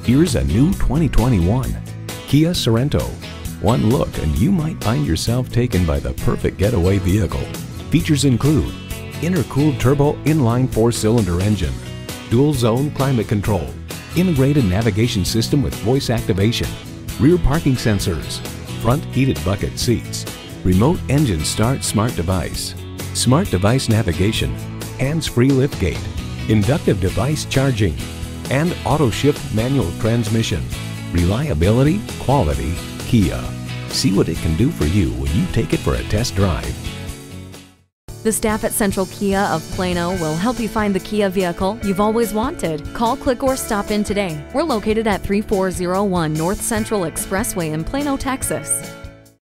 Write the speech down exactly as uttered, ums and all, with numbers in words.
Here's a new twenty twenty-one Kia Sorento. One look and you might find yourself taken by the perfect getaway vehicle. Features include intercooled turbo inline four-cylinder engine, dual zone climate control, integrated navigation system with voice activation, rear parking sensors, front heated bucket seats, remote engine start smart device, smart device navigation, hands-free liftgate, inductive device charging, and auto shift manual transmission. Reliability, quality, Kia. See what it can do for you when you take it for a test drive. The staff at Central Kia of Plano will help you find the Kia vehicle you've always wanted. Call, click, or stop in today. We're located at three four zero one North Central Expressway in Plano, Texas.